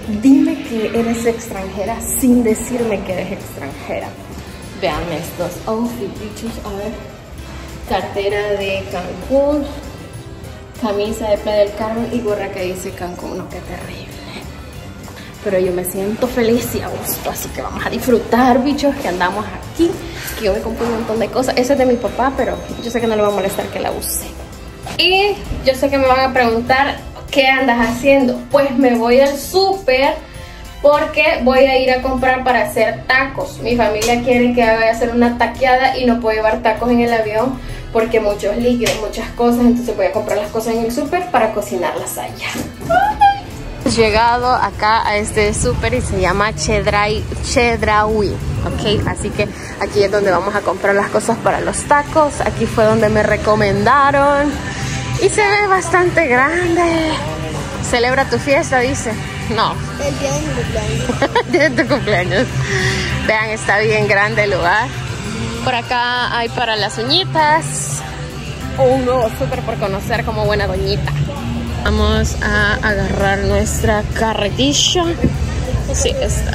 Dime que eres extranjera sin decirme que eres extranjera. Vean estos outfits, bichos. A ver. Cartera de Cancún, camisa de Playa del Carmen y gorra que dice Cancún. No, qué terrible. Pero yo me siento feliz y a gusto, así que vamos a disfrutar, bichos, que andamos aquí. Que yo me compré un montón de cosas. Ese es de mi papá, pero yo sé que no le va a molestar que la use. Y yo sé que me van a preguntar, ¿qué andas haciendo? Pues me voy al súper porque voy a ir a comprar para hacer tacos. Mi familia quiere que vaya a hacer una taqueada y no puedo llevar tacos en el avión porque muchos líquidos, muchas cosas. Entonces voy a comprar las cosas en el súper para cocinarlas allá. Hemos llegado acá a este súper y se llama Chedraui, ok, así que aquí es donde vamos a comprar las cosas para los tacos. Aquí fue donde me recomendaron y se ve bastante grande. Celebra tu fiesta, dice. No, El día de mi cumpleaños. el día de tu cumpleaños. Vean, está bien grande el lugar. Por acá hay para las uñitas. Un nuevo súper por conocer como buena doñita. Vamos a agarrar nuestra carretilla. Sí, está.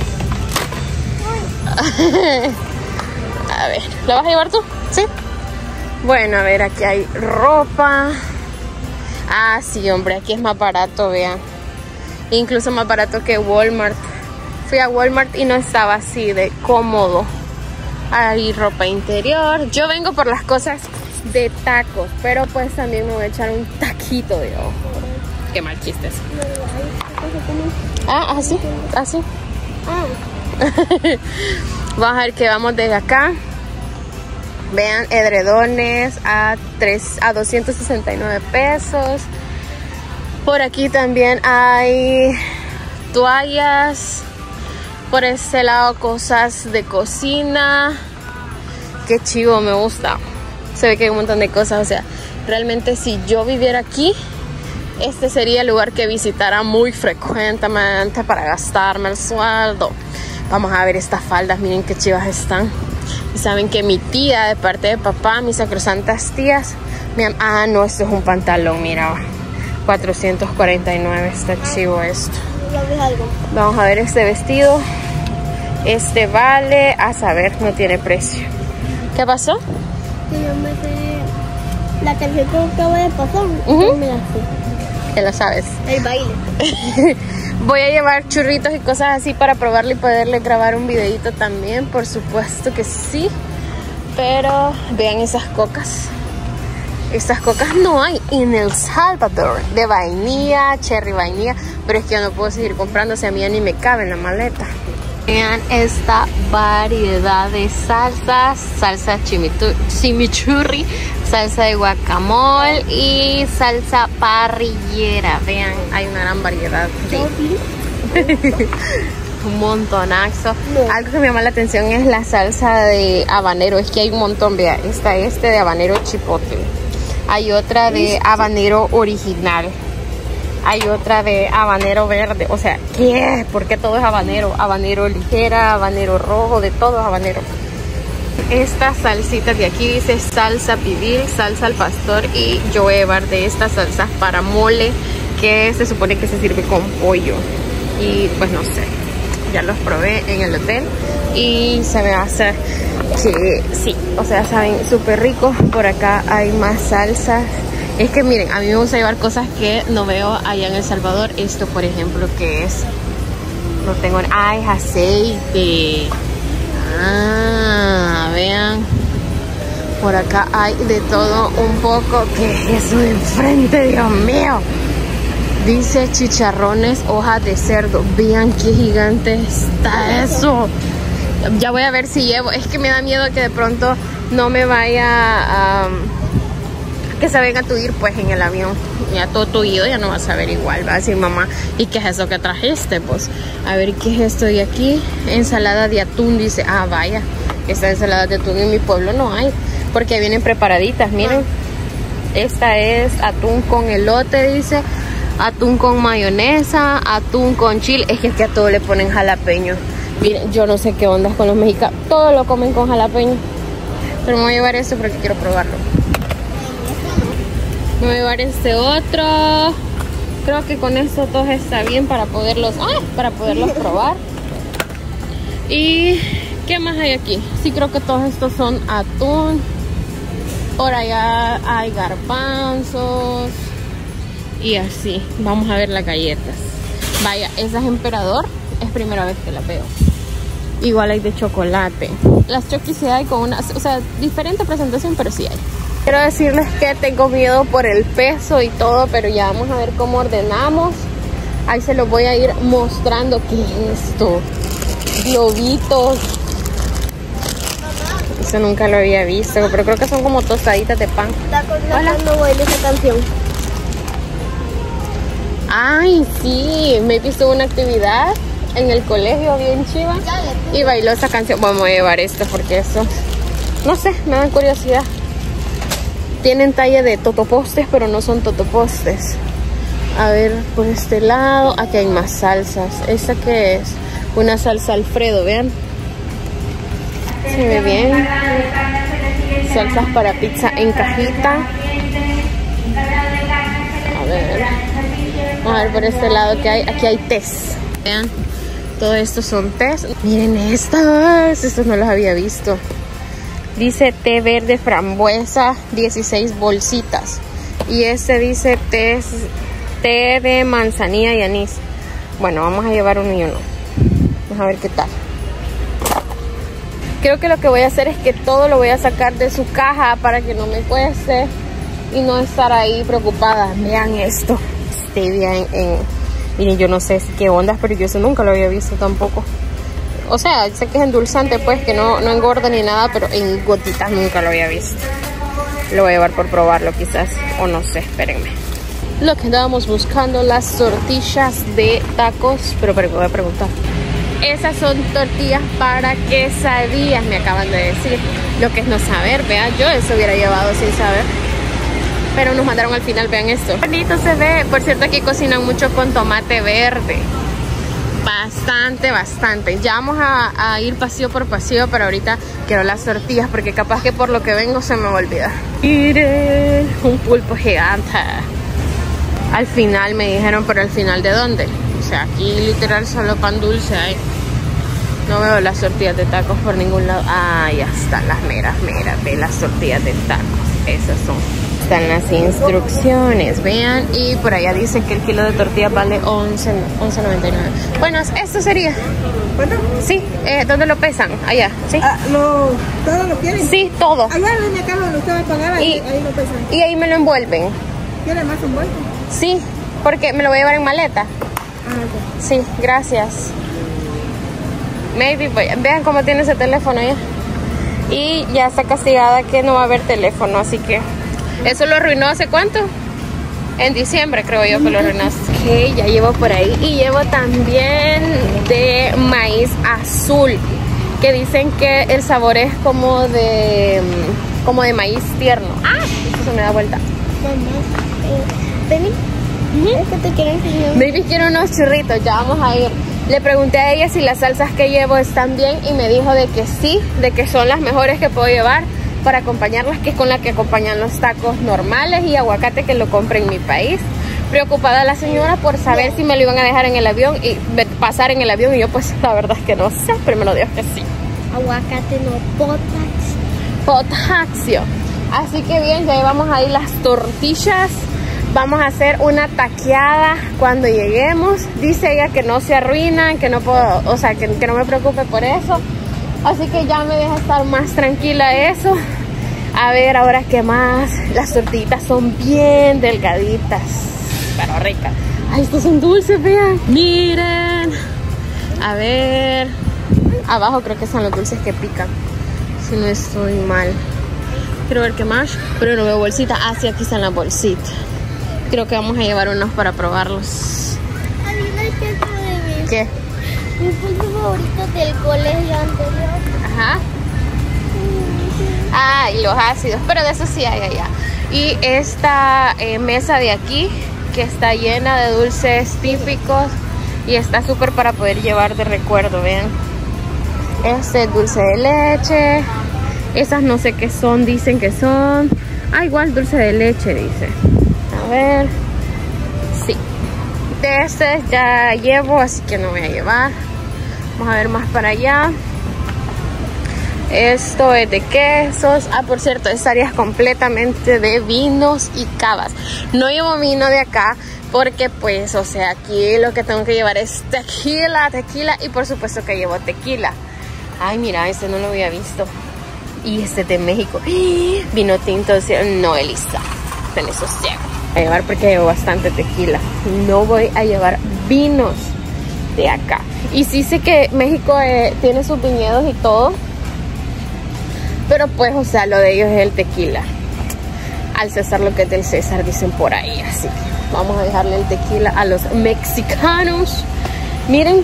A ver, ¿la vas a llevar tú? Sí. Bueno, a ver, aquí hay ropa. Ah, sí, hombre, aquí es más barato, vean. Incluso más barato que Walmart. Fui a Walmart y no estaba así de cómodo. Hay ropa interior. Yo vengo por las cosas de tacos, pero pues también me voy a echar un taquito de ojo. Qué mal chiste es. Ah, así, así. Vamos a ver que vamos desde acá. Vean, edredones a 269 pesos. Por aquí también hay toallas. Por este lado cosas de cocina. Qué chivo, me gusta. Se ve que hay un montón de cosas. O sea, realmente si yo viviera aquí, este sería el lugar que visitara muy frecuentemente para gastarme el sueldo. Vamos a ver estas faldas, miren qué chivas están. Y saben que mi tía, de parte de papá, mis sacrosantas tías, ah, no, esto es un pantalón, mira, 449, está chivo esto. Vamos a ver este vestido. Este vale, a saber, no tiene precio. ¿Qué pasó? Que yo me sé la tarjeta que acabo de pasar. Me la sé. Ya lo sabes. El baile. Voy a llevar churritos y cosas así para probarlo y poderle grabar un videito también, por supuesto que sí. Pero vean esas cocas. Estas cocas no hay en El Salvador. De vainilla, cherry vainilla. Pero es que yo no puedo seguir comprando, si a mí ya ni me cabe en la maleta. Vean esta variedad de salsas. Salsa chimichurri, salsa de guacamole y salsa parrillera. Vean, hay una gran variedad de un montonazo. Algo que me llama la atención es la salsa de habanero. Es que hay un montón, vea. Está de habanero chipotle. Hay otra de habanero original. Hay otra de habanero verde. O sea, ¿qué? ¿Por qué todo es habanero? Habanero ligera, habanero rojo, de todo es habanero. Esta salsita de aquí dice salsa pibil, salsa al pastor. Y yo voy a llevar de estas salsas para mole, que se supone que se sirve con pollo. Y pues no sé, ya los probé en el hotel y se me hace que sí, o sea, saben súper ricos. Por acá hay más salsas. Es que miren, a mí me gusta llevar cosas que no veo allá en El Salvador. Esto, por ejemplo, ¿qué es? No tengo... ¡Ah, es aceite! Ah, vean. Por acá hay de todo un poco. ¿Qué es eso de enfrente, Dios mío? Dice chicharrones, hojas de cerdo. Vean qué gigante está eso. Ya voy a ver si llevo. Es que me da miedo que de pronto no me vaya a... que se venga a tuir pues en el avión. Ya todo tuido, ya no vas a ver igual. Va a decir mamá, ¿y qué es eso que trajiste? Pues a ver qué es esto de aquí. Ensalada de atún, dice. Ah, vaya, esta ensalada de atún en mi pueblo no hay, porque vienen preparaditas, miren. Esta es atún con elote, dice. Atún con mayonesa, atún con chile. Es que a todo le ponen jalapeño. Miren, yo no sé qué onda con los mexicanos. Todo lo comen con jalapeño. Pero me voy a llevar esto porque quiero probarlo. Me voy a llevar este otro. Creo que con estos dos está bien para poderlos probar. ¿Y qué más hay aquí? Sí, creo que todos estos son atún. Por allá hay garbanzos y así. Vamos a ver las galletas. Vaya, esa es Emperador. Es primera vez que la veo. Igual hay de chocolate. Las Chokis sí hay con una, o sea, diferente presentación, pero sí hay. Quiero decirles que tengo miedo por el peso y todo, pero ya vamos a ver cómo ordenamos. Ahí se los voy a ir mostrando. ¿Qué es esto? Globitos. Eso nunca lo había visto, pero creo que son como tostaditas de pan. Hola. No voy de esa canción. Ay, sí, me he visto una actividad en el colegio bien chiva y bailó esa canción. Vamos a llevar esto porque eso, no sé, me da curiosidad. Tienen talla de totopostes, pero no son totopostes. A ver, por este lado, aquí hay más salsas. ¿Esta qué es? Una salsa Alfredo, vean. Se ve bien. Salsas para pizza en cajita. A ver. Vamos a ver por este lado que hay. Aquí hay tés. Vean. Todo esto son tés. Miren estos. Estos no los había visto. Dice té verde frambuesa, 16 bolsitas. Y este dice té de manzanilla y anís. Bueno, vamos a llevar uno y uno. Vamos a ver qué tal. Creo que lo que voy a hacer es que todo lo voy a sacar de su caja para que no me cueste y no estar ahí preocupada. Vean esto. Stevia miren, yo no sé qué ondas, pero yo eso nunca lo había visto tampoco. O sea, sé que es endulzante, pues, que no engorda ni nada, pero en gotitas nunca lo había visto. Lo voy a llevar por probarlo quizás, o no sé, espérenme. Lo que andábamos buscando, las tortillas de tacos, pero voy a preguntar. Esas son tortillas para quesadillas, me acaban de decir. Lo que es no saber, vean, yo eso hubiera llevado sin saber. Pero nos mandaron al final, vean esto. Bonito se ve. Por cierto, aquí cocinan mucho con tomate verde. Bastante. Ya vamos a ir pasillo por pasillo, pero ahorita quiero las tortillas porque capaz que por lo que vengo se me va a olvidar. Miren, un pulpo gigante. Al final me dijeron, pero al final ¿de dónde? O sea, aquí literal solo pan dulce hay. No veo las tortillas de tacos por ningún lado. Ah, ya están las meras, ve las tortillas de tacos. Esas son. Están las instrucciones, vean. Y por allá dice que el kilo de tortillas vale 11.99. Bueno, esto sería. ¿Cuánto? Sí, ¿dónde lo pesan? Allá, ¿sí? ¿Todo lo quieren? Sí, todo. Allá en mi casa donde usted va a pagar, ahí lo pesan. Y ahí me lo envuelven. ¿Quiere más envuelto? Sí, porque me lo voy a llevar en maleta. Ah, ok. Sí, gracias. Maybe, vean cómo tiene ese teléfono ya. Y ya está castigada que no va a haber teléfono, así que eso lo arruinó ¿hace cuánto? En diciembre creo yo que lo arruinaste. Ok, ya llevo por ahí. Y llevo también de maíz azul, que dicen que el sabor es como de maíz tierno. Ah, eso se me da vuelta. Baby, es que te quieren enseñar. Baby quiere unos churritos, ya vamos a ir. Le pregunté a ella si las salsas que llevo están bien y me dijo de que sí, de que son las mejores que puedo llevar para acompañarlas, que es con la que acompañan los tacos normales y aguacate que lo compré en mi país. Preocupada la señora por saber si me lo iban a dejar en el avión y pasar en el avión, y yo pues la verdad es que no sé, primero Dios que sí. Aguacate no, Potasio. Así que bien, ya llevamos ahí las tortillas. Vamos a hacer una taqueada cuando lleguemos. Dice ella que no se arruinan, que no puedo, o sea, que no me preocupe por eso. Así que ya me deja estar más tranquila eso. A ver, ahora qué más. Las tortillitas son bien delgaditas, pero ricas. Ay, estos son dulces, vean. Miren. A ver. Abajo creo que son los dulces que pican, si no estoy mal. Quiero ver qué más, pero no veo bolsita. Ah, sí, aquí están las bolsitas. Creo que vamos a llevar unos para probarlos. Adivina qué, ¿Qué? Mi punto favorito del colegio anterior. Ajá. Ah, y los ácidos, pero de eso sí hay allá. Y esta mesa de aquí, que está llena de dulces típicos y está súper para poder llevar de recuerdo, vean. Este es dulce de leche. Esas no sé qué son, dicen que son. Ah, igual dulce de leche, dice. A ver. Sí. De este ya llevo, así que no voy a llevar. Vamos a ver más para allá. Esto es de quesos. Ah, por cierto, esta área es completamente de vinos y cavas. No llevo vino de acá porque pues, o sea, aquí lo que tengo que llevar es tequila y por supuesto que llevo tequila. Ay, mira, este no lo había visto. Y este es de México. Vino tinto, no, Elisa, ten eso ciego. Voy a llevar porque llevo bastante tequila. No voy a llevar vinos de acá. Y sí sé que México tiene sus viñedos y todo, pero pues, o sea, lo de ellos es el tequila. Al César lo que es del César, dicen por ahí. Así que vamos a dejarle el tequila a los mexicanos. Miren,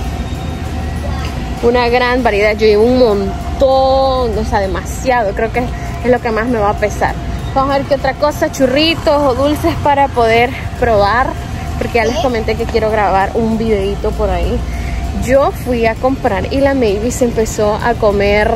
una gran variedad. Yo llevo un montón, o sea, demasiado. Creo que es lo que más me va a pesar. Vamos a ver qué otra cosa, churritos o dulces para poder probar, porque ya les comenté que quiero grabar un videito por ahí. Yo fui a comprar y la Maybe se empezó a comer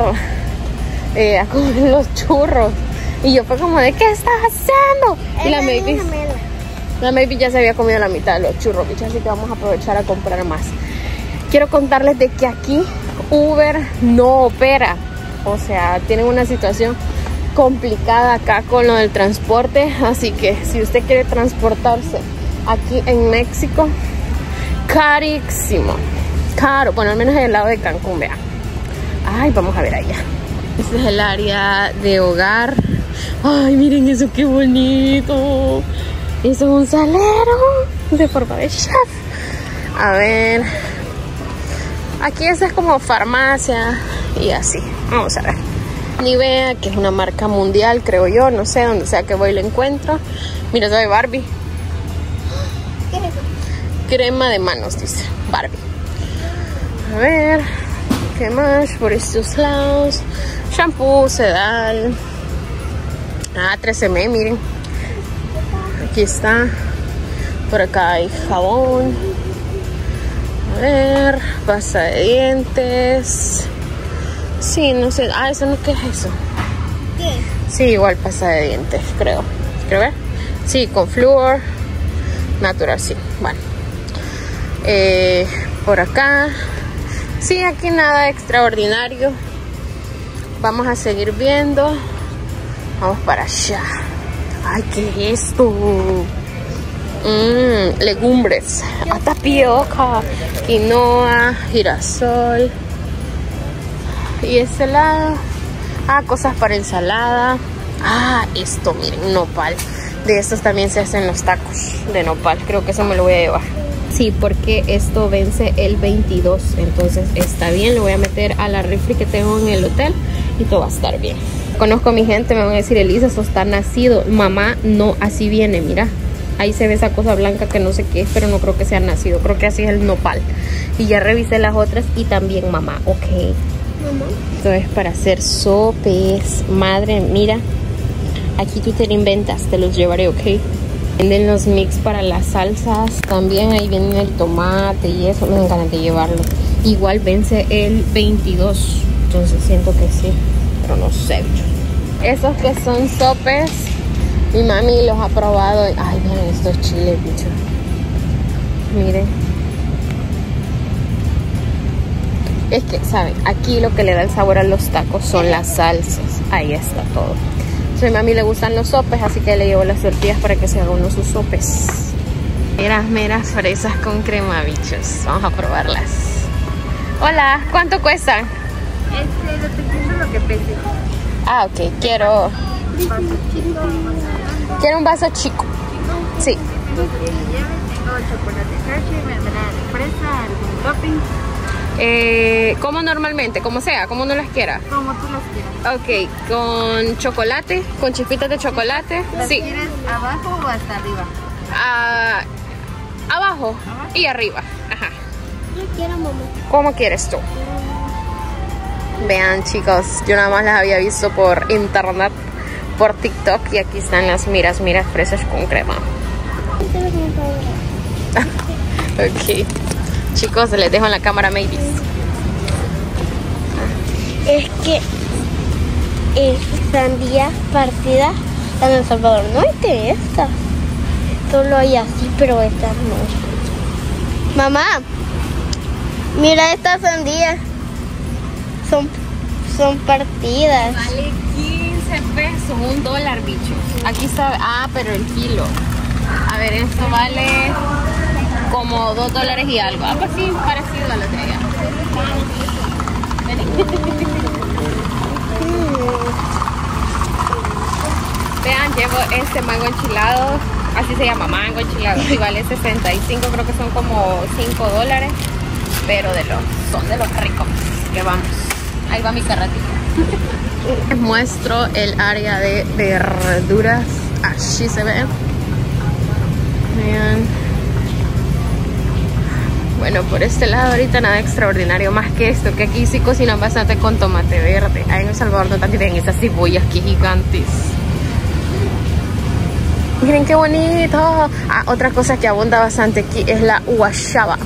los churros. Y yo fue como de, ¿qué estás haciendo? Y la Maybe ya se había comido la mitad de los churros, bichos, así que vamos a aprovechar a comprar más. Quiero contarles de que aquí Uber no opera. O sea, tienen una situación complicada acá con lo del transporte. Así que si usted quiere transportarse aquí en México, carísimo. Caro, bueno, al menos en el lado de Cancún, vean. Ay, vamos a ver allá. Este es el área de hogar. Ay, miren eso, qué bonito. Eso es un salero de forma de chef. A ver. Aquí esa es como farmacia y así. Vamos a ver. Nivea, que es una marca mundial, creo yo. No sé, donde sea que voy la encuentro. Mira, soy Barbie. ¿Qué es eso? Crema de manos, dice Barbie. A ver, ¿qué más? Por estos lados. Shampoo, sedal. Ah, 13M, miren. Aquí está. Por acá hay jabón. A ver, pasta de dientes. Sí, no sé. Ah, eso no, ¿qué es eso? ¿Qué? Sí, igual pasta de dientes, creo. ¿Quiero ver? Sí, con flúor. Natural, sí. Bueno. Por acá. Sí, aquí nada extraordinario. Vamos a seguir viendo. Vamos para allá. Ay, ¿qué es esto? Legumbres. Tapioca, quinoa, girasol. Y este lado. Ah, cosas para ensalada. Ah, esto, miren, nopal. De estos también se hacen los tacos de nopal. Creo que eso me lo voy a llevar. Sí, porque esto vence el 22. Entonces está bien. Lo voy a meter a la refri que tengo en el hotel y todo va a estar bien. Conozco a mi gente, me van a decir, Elisa, eso está nacido. Mamá, no, así viene, mira. Ahí se ve esa cosa blanca que no sé qué es, pero no creo que sea nacido. Creo que así es el nopal. Y ya revisé las otras y también mamá, ok. Mamá. Esto es para hacer sopes. Madre, mira. Aquí tú te lo inventas, te los llevaré, ok. Venden los mix para las salsas. También ahí viene el tomate y eso. Me dan ganas de llevarlo. Igual vence el 22. Entonces siento que sí. Pero no sé. Esos que son sopes, mi mami los ha probado. Ay, miren estos chiles, bicho. Miren. Es que, ¿saben? Aquí lo que le da el sabor a los tacos son las salsas. Ahí está todo. A mi mami le gustan los sopes, así que le llevo las tortillas para que se haga uno sus sopes. Meras fresas con crema, bichos. Vamos a probarlas. Hola, ¿cuánto cuestan? Dependiendo de lo que pese. Ah, ok, quiero un vaso chico. Sí. Tengo chocolate Hershey, mermelada de fresa, algún topping. Como normalmente, como sea, como no las quiera. Como tú las quieras. Ok, con chocolate, con chispitas de chocolate. ¿Las Sí. quieres abajo o hasta arriba? Abajo y arriba. Ajá. Yo quiero, mamá. ¿Cómo quieres tú? Vean, chicos, yo nada más las había visto por internet, por TikTok, y aquí están las miras fresas con crema. Ok. Chicos, les dejo en la cámara, maybe. Es que sandía partida en El Salvador no hay de esta. Solo hay así, pero esta no. Mamá, mira estas sandías. Son partidas. Vale 15 pesos, $1, bichos. Aquí está, pero el kilo. A ver, esto vale como $2 y algo. Pues sí, parecido a lo de allá. Vean, llevo este mango enchilado. Así se llama, mango enchilado. Y vale 65, creo que son como $5. Pero son de los ricos. Que vamos. Ahí va mi carretilla. Les muestro el área de verduras. Así se ve. Vean. Bueno, por este lado ahorita nada extraordinario más que esto, que aquí sí cocinan bastante con tomate verde. Ahí en El Salvador no tanto, tienen estas cebollas que gigantes. Miren qué bonito. Otra cosa que abunda bastante aquí es la guayaba.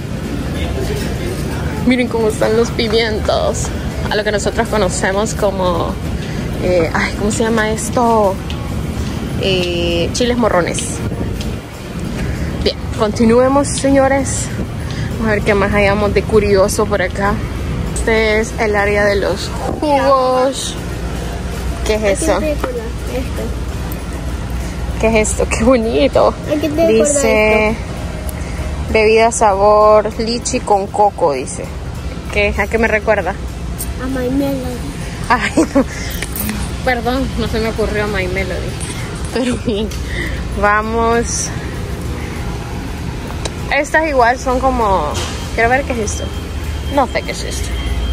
Miren cómo están los pimientos. A lo que nosotros conocemos como ¿cómo se llama esto? Chiles morrones. Bien, continuemos, señores. Vamos a ver qué más hayamos de curioso por acá. Este es el área de los jugos. ¿Qué es eso? ¿Qué es esto? ¡Qué bonito! Dice bebida sabor lichi con coco, dice. ¿A qué me recuerda? A My Melody. Ay, no. Perdón, no se me ocurrió My Melody. Pero bien, vamos. Estas igual son como... Quiero ver qué es esto. No sé qué es esto.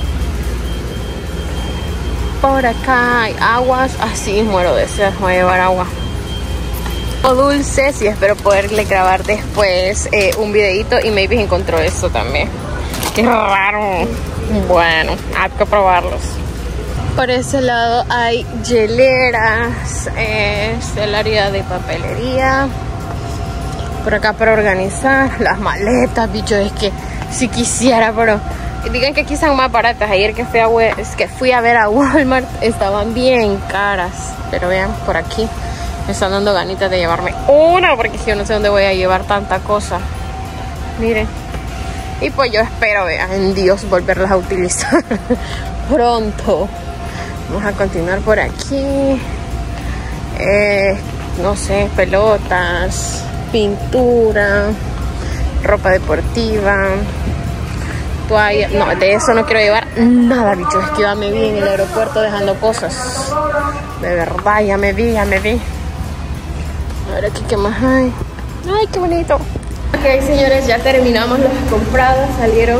Por acá hay aguas. Así muero de sed. Voy a llevar agua. O dulces y espero poderle grabar después un videito. Y maybe encontró esto también. ¡Qué raro! Bueno, hay que probarlos. Por ese lado hay hieleras. Es el área de papelería. Por acá para organizar las maletas, bicho. Es que si quisiera, pero digan que aquí son más baratas. Ayer que fui a ver a Walmart estaban bien caras. Pero vean, por aquí me están dando ganitas de llevarme una, porque yo no sé dónde voy a llevar tanta cosa. Miren. Y pues yo espero, vean, en Dios, volverlas a utilizar pronto. Vamos a continuar por aquí. No sé, pelotas, pintura, ropa deportiva, toalla. No, de eso no quiero llevar nada, bicho. Es que ya me vi en el aeropuerto dejando cosas. De verdad, ya me vi. A ver aquí qué más hay. Ay, qué bonito. Ok, señores, ya terminamos las compradas. Salieron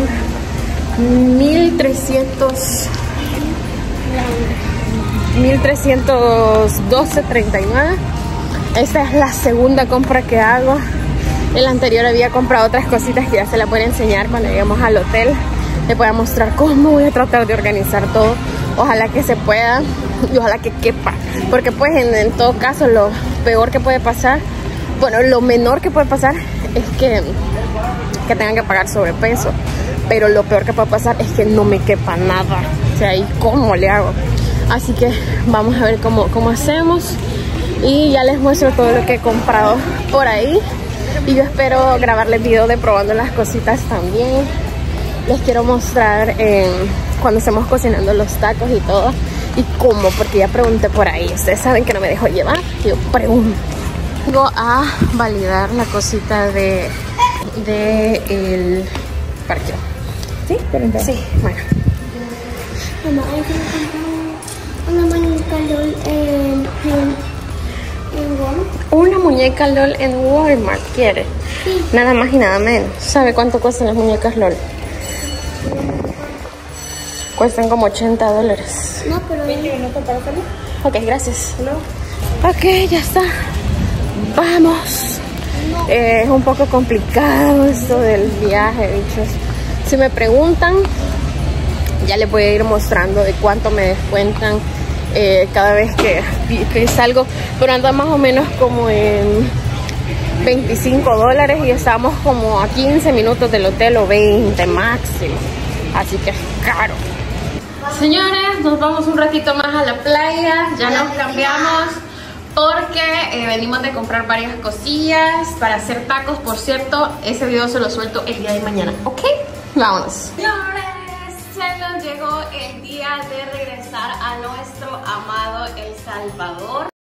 1,312.39. Esta es la segunda compra que hago. El anterior había comprado otras cositas que ya se las voy a enseñar cuando lleguemos al hotel. Les voy a mostrar cómo voy a tratar de organizar todo. Ojalá que se pueda y ojalá que quepa. Porque pues en todo caso lo peor que puede pasar, bueno, lo menor que puede pasar es que tengan que pagar sobrepeso. Pero lo peor que puede pasar es que no me quepa nada. O sea, ¿y cómo le hago? Así que vamos a ver cómo hacemos. Y ya les muestro todo lo que he comprado por ahí. Y yo espero grabarles video de probando las cositas también. Les quiero mostrar cuando estemos cocinando los tacos y todo. Y cómo, porque ya pregunté por ahí. Ustedes saben que no me dejo llevar. Yo pregunto. Vengo a validar la cosita de el parqueo. ¿Sí? Sí, bueno. Mamá, hay que comprar una muñeca LOL en Walmart. Una muñeca LOL en Walmart, ¿quiere? Sí. Nada más y nada menos. ¿Sabe cuánto cuestan las muñecas LOL? Cuestan como $80. No, pero 21 para salir. Ok, gracias. No. Ok, ya está. Vamos. Es un poco complicado esto del viaje, bichos. Si me preguntan, ya les voy a ir mostrando de cuánto me descuentan cada vez que salgo. Pero anda más o menos como en $25 y estamos como a 15 minutos del hotel o 20 máximo. Así que es caro. Señores, nos vamos un ratito más a la playa. Ya nos cambiamos porque venimos de comprar varias cosillas para hacer tacos. Por cierto, ese video se lo suelto el día de mañana, ¿ok? Vámonos. Señores, se nos llegó el día de regresar a nuestro amado El Salvador.